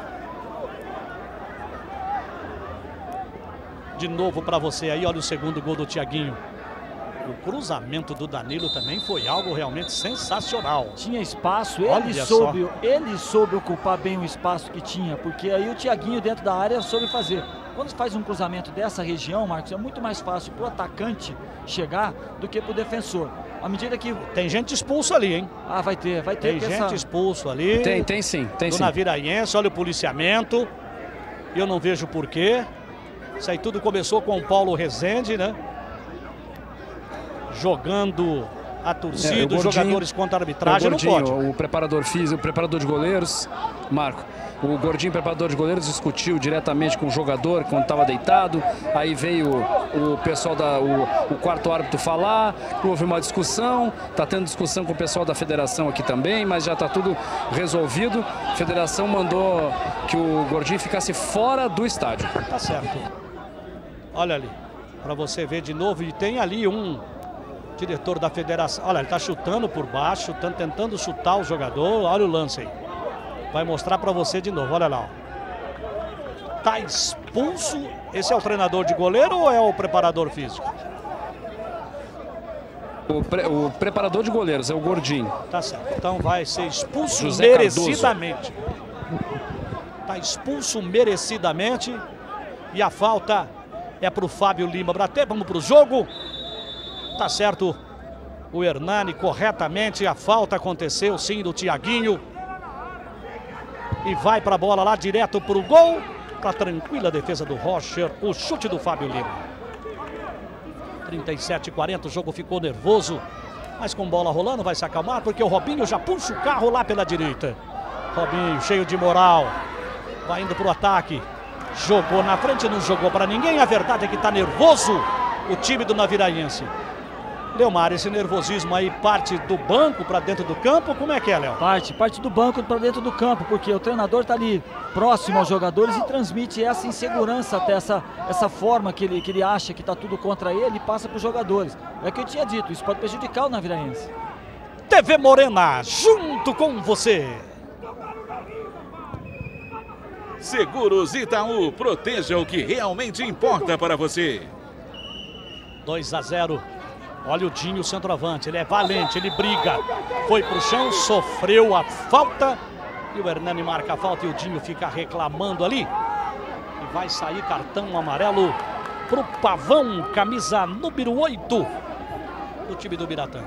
De novo para você aí, olha o segundo gol do Tiaguinho. O cruzamento do Danilo também foi algo realmente sensacional. Tinha espaço, ele soube ocupar bem o espaço que tinha, porque aí o Tiaguinho dentro da área soube fazer. Quando faz um cruzamento dessa região, Marcos, é muito mais fácil para o atacante chegar do que para o defensor. À medida que... Tem gente expulso ali, hein? Ah, vai ter. Tem gente expulso ali. Tem sim. Do Naviraense, olha o policiamento. Eu não vejo porquê. Isso aí tudo começou com o Paulo Rezende, né? Jogando a torcida, os jogadores contra a arbitragem, não pode. O preparador físico, o preparador de goleiros, Marco, o Gordinho, preparador de goleiros, discutiu diretamente com o jogador quando estava deitado. Aí veio o pessoal o quarto árbitro falar, houve uma discussão, está tendo discussão com o pessoal da federação aqui também, mas já está tudo resolvido. A federação mandou que o Gordinho ficasse fora do estádio. Tá certo. Olha ali, para você ver de novo, e tem ali um diretor da federação. Olha, ele tá chutando por baixo, tentando chutar o jogador. Olha o lance aí. Vai mostrar para você de novo, olha lá. Ó. Tá expulso. Esse é o treinador de goleiro ou é o preparador físico? O preparador de goleiros é o Gordinho. Tá certo. Então vai ser expulso José merecidamente. Tá expulso merecidamente. E a falta é pro Fábio Lima Braté. Vamos pro jogo. Tá certo o Hernani corretamente. A falta aconteceu sim do Tiaguinho. E vai para a bola lá direto para o gol. Para tranquila defesa do Rocher. O chute do Fábio Lima. 37:40, o jogo ficou nervoso. Mas com bola rolando vai se acalmar, porque o Robinho já puxa o carro lá pela direita. Robinho cheio de moral. Vai indo para o ataque. Jogou na frente, não jogou para ninguém. A verdade é que está nervoso o time do Naviraense. Leomar, esse nervosismo aí parte do banco para dentro do campo? Como é que é, Léo? Parte do banco para dentro do campo, porque o treinador está ali próximo aos jogadores e transmite essa insegurança, até essa forma que ele acha que está tudo contra ele, e passa para os jogadores. É o que eu tinha dito, isso pode prejudicar o Naviraense. TV Morena, junto com você. Seguros Itaú, proteja o que realmente importa para você. 2-0. Olha o Dinho, centroavante, ele é valente, ele briga. Foi pro chão, sofreu a falta. E o Hernani marca a falta e o Dinho fica reclamando ali. E vai sair cartão amarelo pro Pavão, camisa número 8 do time do Ubiratã.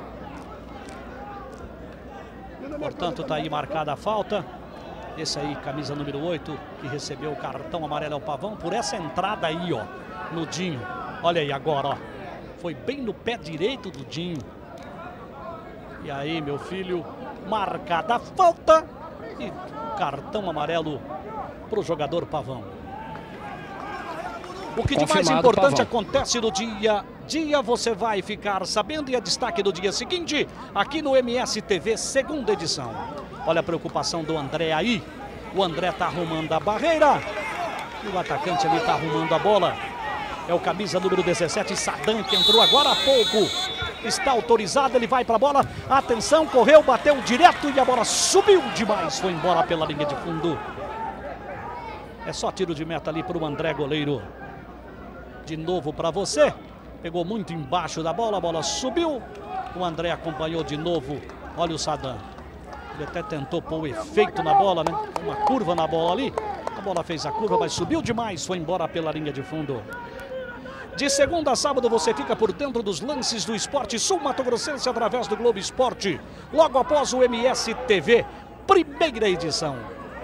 Portanto, tá aí marcada a falta. Esse aí, camisa número 8, que recebeu o cartão amarelo é o Pavão por essa entrada aí, ó, no Dinho. Olha aí agora, ó. Foi bem no pé direito do Dinho. E aí, meu filho, marcada a falta e cartão amarelo para o jogador Pavão. O que de mais importante acontece no dia você vai ficar sabendo, e é destaque do dia seguinte aqui no MSTV, segunda edição. Olha a preocupação do André aí. O André tá arrumando a barreira e o atacante ali tá arrumando a bola. É o camisa número 17, Saddam, que entrou agora há pouco. Está autorizado, ele vai para a bola. Atenção, correu, bateu direto e a bola subiu demais. Foi embora pela linha de fundo. É só tiro de meta ali para o André, goleiro. De novo para você. Pegou muito embaixo da bola, a bola subiu. O André acompanhou de novo. Olha o Saddam. Ele até tentou pôr o efeito na bola, né? Uma curva na bola ali. A bola fez a curva, mas subiu demais. Foi embora pela linha de fundo. De segunda a sábado você fica por dentro dos lances do esporte sul-mato-grossense através do Globo Esporte. Logo após o MSTV, primeira edição.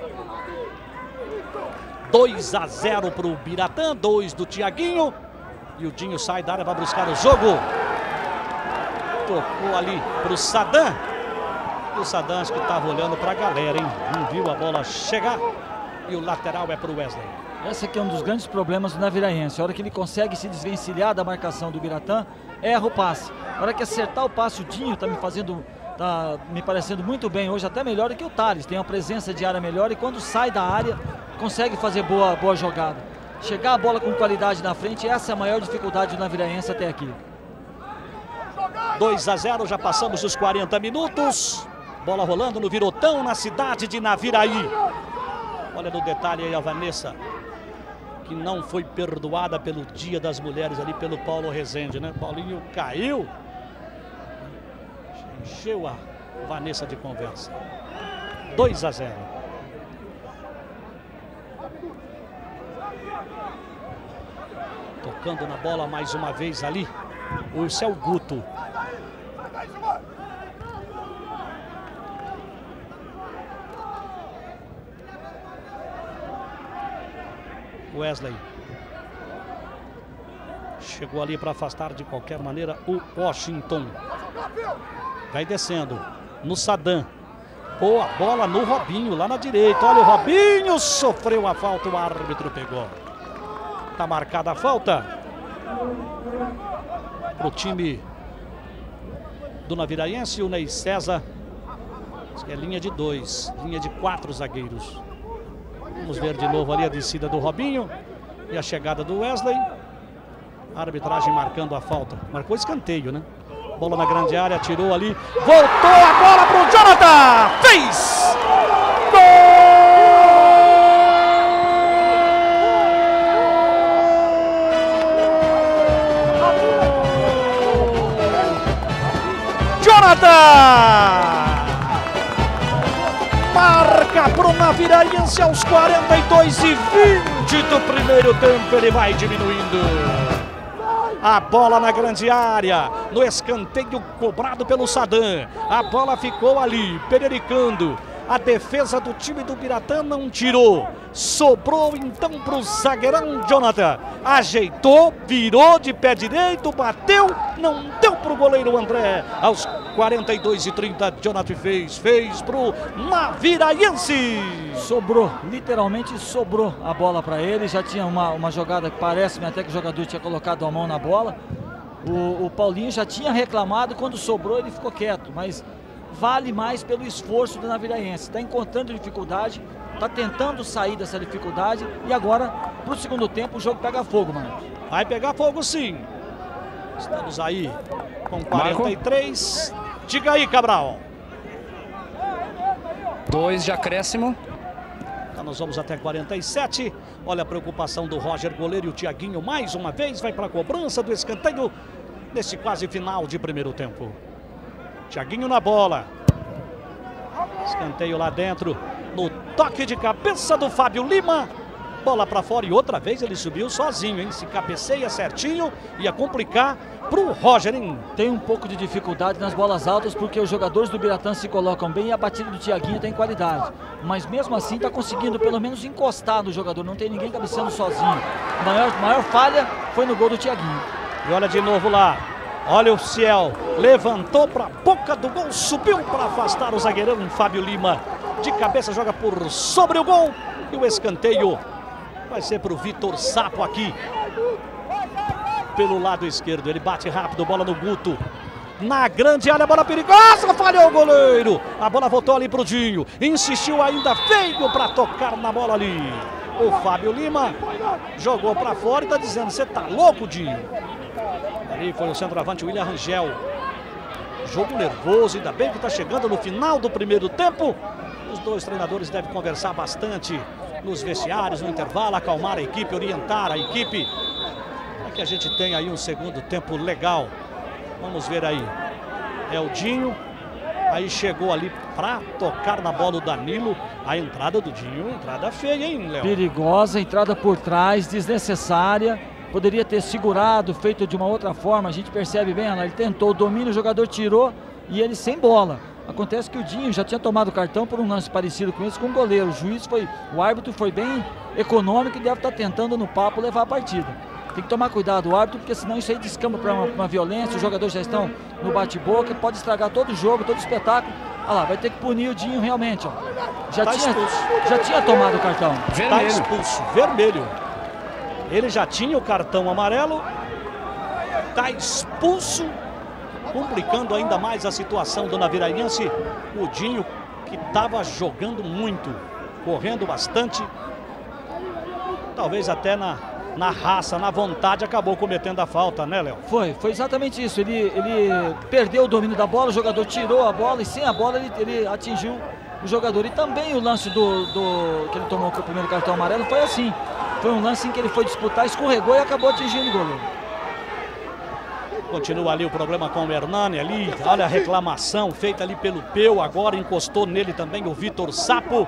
2-0 para o Biratã, 2 do Tiaguinho. E o Dinho sai da área, vai buscar o jogo. Tocou ali para o Saddam. E o Saddam acho que estava olhando para a galera, hein? Não viu a bola chegar. E o lateral é para o Wesley. Esse aqui é um dos grandes problemas do Naviraense. A hora que ele consegue se desvencilhar da marcação do Biratã, erra o passe. A hora que acertar o passe, o Dinho tá me parecendo muito bem hoje, até melhor do que o Thales. Tem uma presença de área melhor e quando sai da área, consegue fazer boa jogada. Chegar a bola com qualidade na frente, essa é a maior dificuldade do Naviraense até aqui. 2-0, já passamos os 40 minutos. Bola rolando no Virotão, na cidade de Naviraí. Olha no detalhe aí a Vanessa, que não foi perdoada pelo Dia das Mulheres ali pelo Paulo Rezende, né? Paulinho caiu, encheu a Vanessa de conversa. 2-0. Tocando na bola mais uma vez ali, o Céu Guto. Wesley chegou ali para afastar de qualquer maneira o Washington. Vai descendo no Saddam. Boa bola no Robinho lá na direita. Olha o Robinho, sofreu a falta, o árbitro pegou. Tá marcada a falta para o time do Naviraense. O Ney César, que é linha de 2, linha de 4 zagueiros. Vamos ver de novo ali a descida do Robinho e a chegada do Wesley. A arbitragem marcando a falta. Marcou escanteio, né? Bola na grande área, tirou ali. Voltou a bola para o Jonathan! Fez! Gol! Jonathan! Marca para o Naviraense aos 42:20 do primeiro tempo. Ele vai diminuindo. A bola na grande área, no escanteio cobrado pelo Saddam. A bola ficou ali, perericando. A defesa do time do Biratã não tirou. Sobrou então para o zagueirão Jonathan. Ajeitou, virou de pé direito, bateu, não deu para o goleiro André. Aos 42:30, Jonathan fez para o Naviraense. Sobrou, literalmente sobrou a bola para ele. Já tinha uma jogada que parece-me até que o jogador tinha colocado a mão na bola. O Paulinho já tinha reclamado, quando sobrou ele ficou quieto, mas vale mais pelo esforço do Naviraense. Está encontrando dificuldade, está tentando sair dessa dificuldade e agora, para o segundo tempo, o jogo pega fogo, mano. Vai pegar fogo sim. Estamos aí com 43. Diga aí, Cabral. 2 de acréscimo. Então nós vamos até 47. Olha a preocupação do Roger, goleiro, e o Tiaguinho mais uma vez vai para a cobrança do escanteio nesse quase final de primeiro tempo. Tiaguinho na bola. Escanteio lá dentro. No toque de cabeça do Fábio Lima. Bola para fora e outra vez ele subiu sozinho, hein? Se cabeceia certinho, ia complicar pro Roger, hein? Tem um pouco de dificuldade nas bolas altas porque os jogadores do Biratã se colocam bem e a batida do Tiaguinho tem qualidade. Mas mesmo assim está conseguindo pelo menos encostar no jogador, não tem ninguém cabeceando sozinho. A maior falha foi no gol do Tiaguinho. E olha de novo lá. Olha o Ciel, levantou para a boca do gol, subiu para afastar o zagueirão Fábio Lima. De cabeça joga por sobre o gol e o escanteio vai ser para o Vitor Sapo aqui Pelo lado esquerdo, ele bate rápido, bola no Guto. Na grande área, bola perigosa, falhou o goleiro. A bola voltou ali pro Dinho. Insistiu ainda, veio para tocar na bola ali. O Fábio Lima jogou para fora e tá dizendo, você tá louco, Dinho? Ali foi o centroavante William Rangel. Jogo nervoso, ainda bem que tá chegando no final do primeiro tempo. Os dois treinadores devem conversar bastante nos vestiários, no intervalo, acalmar a equipe, orientar a equipe. Para que a gente tenha aí um segundo tempo legal. Vamos ver aí. É o Dinho. Aí chegou ali para tocar na bola o Danilo. A entrada do Dinho, entrada feia, hein, Léo? Perigosa, entrada por trás, desnecessária. Poderia ter segurado, feito de uma outra forma. A gente percebe bem, ele tentou o domínio, o jogador tirou e ele sem bola. Acontece que o Dinho já tinha tomado cartão por um lance parecido com esse com o goleiro. O árbitro foi bem econômico e deve estar tentando no papo levar a partida. Tem que tomar cuidado o árbitro, porque senão isso aí descamba para uma violência. Os jogadores já estão no bate-boca, pode estragar todo o jogo, todo o espetáculo. Olha lá, vai ter que punir o Dinho realmente, ó. Já tinha tomado o cartão. Está expulso, vermelho. Ele já tinha o cartão amarelo. Está expulso, complicando ainda mais a situação do Naviraense. O Dinho, que estava jogando muito, correndo bastante. Talvez até na raça, na vontade, acabou cometendo a falta, né, Léo? Foi exatamente isso. Ele perdeu o domínio da bola, o jogador tirou a bola e sem a bola ele atingiu o jogador. E também o lance que ele tomou com o primeiro cartão amarelo foi assim. Foi um lance em que ele foi disputar, escorregou e acabou atingindo o goleiro. Continua ali o problema com o Hernani ali. Olha a reclamação feita ali pelo Peu. Agora encostou nele também o Vitor Sapo.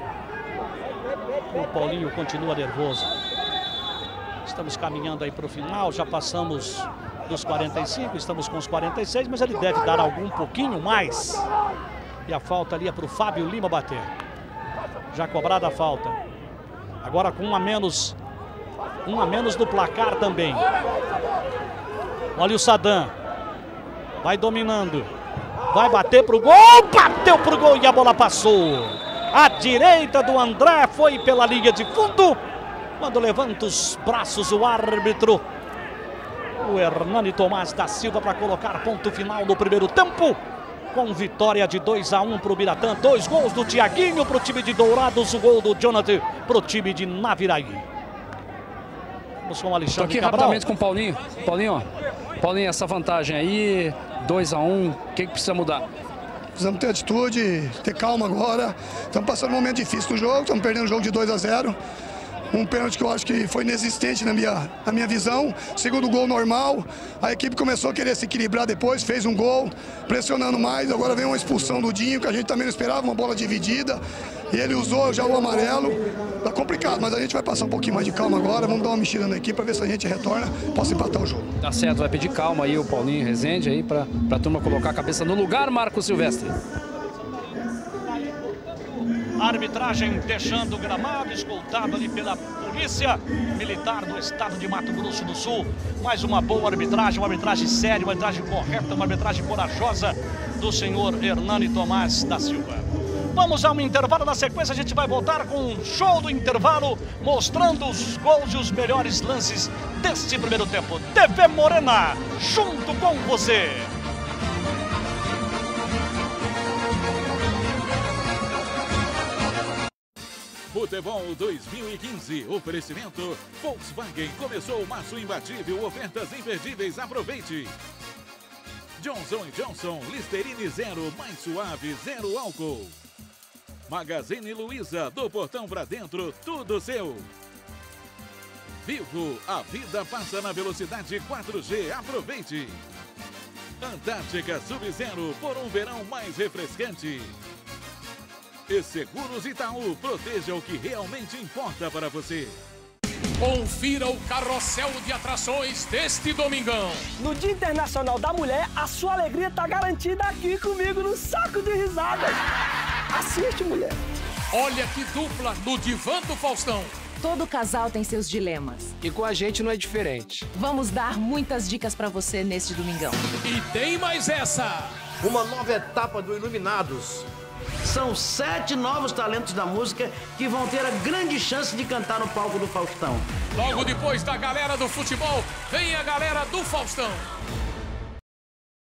O Paulinho continua nervoso. Estamos caminhando aí para o final, já passamos dos 45, estamos com os 46, mas ele deve dar algum pouquinho mais. E a falta ali é para o Fábio Lima bater. Já cobrada a falta. Agora com um a menos no placar também. Olha o Sadam. Vai dominando. Vai bater para o gol, bateu para o gol e a bola passou. A direita do André foi pela linha de fundo. Quando levanta os braços o árbitro, o Hernani Tomás da Silva, para colocar ponto final no primeiro tempo. Com vitória de 2-1 para o Biratã. 2 gols do Tiaguinho para o time de Dourados. O gol do Jonathan para o time de Naviraí. Vamos com o Alexandre aqui Cabral. Rapidamente com o Paulinho. Paulinho, essa vantagem aí, 2-1, o que precisa mudar? Precisamos ter atitude, ter calma agora. Estamos passando um momento difícil no jogo, estamos perdendo o jogo de 2-0. Um pênalti que eu acho que foi inexistente na minha visão. Segundo gol normal. A equipe começou a querer se equilibrar depois, fez um gol, pressionando mais. Agora vem uma expulsão do Dinho, que a gente também não esperava, uma bola dividida. E ele usou já o amarelo. Tá complicado, mas a gente vai passar um pouquinho mais de calma agora. Vamos dar uma mexida na equipe para ver se a gente retorna, possa empatar o jogo. Tá certo, vai pedir calma aí o Paulinho Rezende aí para a turma colocar a cabeça no lugar, Marco Silvestre. Arbitragem deixando o gramado, escoltado ali pela Polícia Militar do Estado de Mato Grosso do Sul. Mais uma boa arbitragem, uma arbitragem séria, uma arbitragem correta, uma arbitragem corajosa do senhor Hernani Tomás da Silva. Vamos a um intervalo, na sequência a gente vai voltar com um show do intervalo, mostrando os gols e os melhores lances deste primeiro tempo. TV Morena, junto com você. Futebol 2015, oferecimento Volkswagen, começou o março imbatível, ofertas imperdíveis, aproveite. Johnson & Johnson, Listerine Zero, mais suave, zero álcool. Magazine Luiza, do portão pra dentro, tudo seu. Vivo, a vida passa na velocidade 4G, aproveite. Antártica Sub-Zero, por um verão mais refrescante. E Seguros Itaú, proteja o que realmente importa para você. Confira o carrossel de atrações deste domingão. No Dia Internacional da Mulher, a sua alegria está garantida aqui comigo no Saco de Risadas. Assiste, mulher. Olha que dupla no Divã do Faustão. Todo casal tem seus dilemas. E com a gente não é diferente. Vamos dar muitas dicas para você neste domingão. E tem mais essa. Uma nova etapa do Iluminados. São 7 novos talentos da música que vão ter a grande chance de cantar no palco do Faustão. Logo depois da galera do futebol, vem a galera do Faustão.